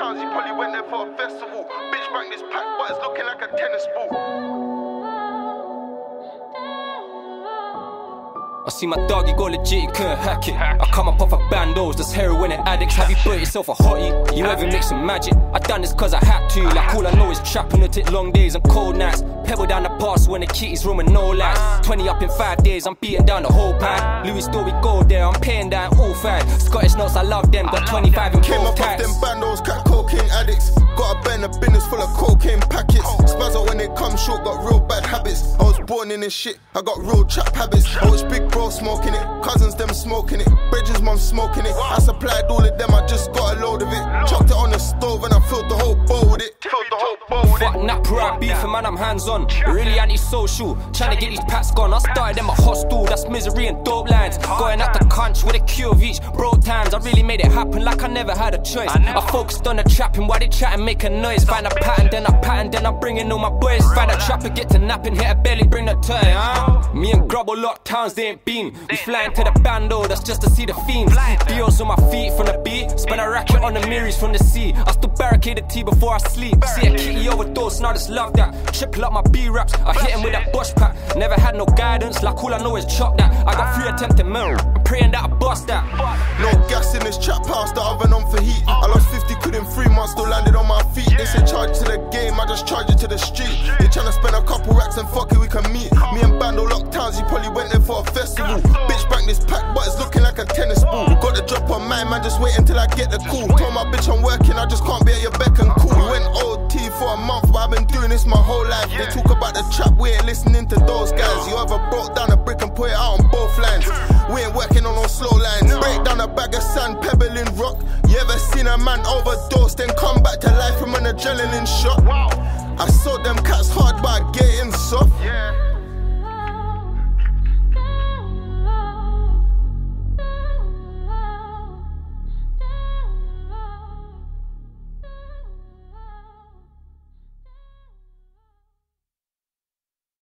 towns, he probably went there for a festival. Bitch bang this pack, but it's looking like a tennis ball. I see my dog, he go legit, he couldn't hack it. I come up off of bandos, that's heroin and addicts. Have you put yourself a hottie? You ever mix some magic? I done this cause I had to. Like all I know is trapping to take long days and cold nights. Pebble down the pass when the kitty's room and no lights. 20 up in 5 days, I'm beating down the whole pan. Louis store, we go there, I'm paying down all fine. Scottish notes, I love them, got 25 in Came both up types. off them bandos, crack cocaine addicts. Got a bend, a business full of cocaine packets. Spaz out when they come short, got real bad habits. I was born in this shit, I got real trap habits. I was big bro smoking it, cousins them smoking it, Bridges mum smoking it. I supplied all of them, I just got a load of it. Chucked it on the stove and I filled the whole bowl with it. Fuck napper, I beefing, man, I'm hands on. Really anti-social, trying to get these packs gone. I started them a hostel, that's misery and dope lines. Going out the country with a cue of each, broke times. I really made it happen like I never had a choice. I focused on the trapping while they chat and make a noise. Find a pattern, then I bring in all my boys. Find a trapper, get to napping, hit a belly, bring the toy, huh? Me and Grubbo locked towns, they ain't been. We flying to the Bando, that's just to see the fiends. Deals on my feet from the beat, spend a racket on the mirrors from the sea. I still barricade the tea before I sleep. See a kitty overdose, now I just love that. Triple up my B-raps, I hit him with that bush pack. Never had no guidance, like all I know is chop that. I got 3 attempted mil, I'm praying that I bust that. No gas in this trap house, the oven on for heat. I lost 50 quid in 3 months, still landed on my feet. They say charge to the game, I just charge it to the street. They tryna spend a couple racks and fuck it, we can meet. Me and Bando locked towns, he probably went there for a festival. Bitch bang this pack, but it's looking like a tennis ball. Got the drop on mine, man, just wait until I get the call. Told my bitch I'm working, I just can't be at your beck and call. We went OT for a month, but I've been doing this my whole life. They talk about the trap, we ain't listening to those guys. You ever broke down a brick and put it out on both lines? We ain't working on no slow lines. Break down a bag of sand, pebble in rock. You ever seen a man overdose, then come back to life from an adrenaline shot? I saw them cats hard, but I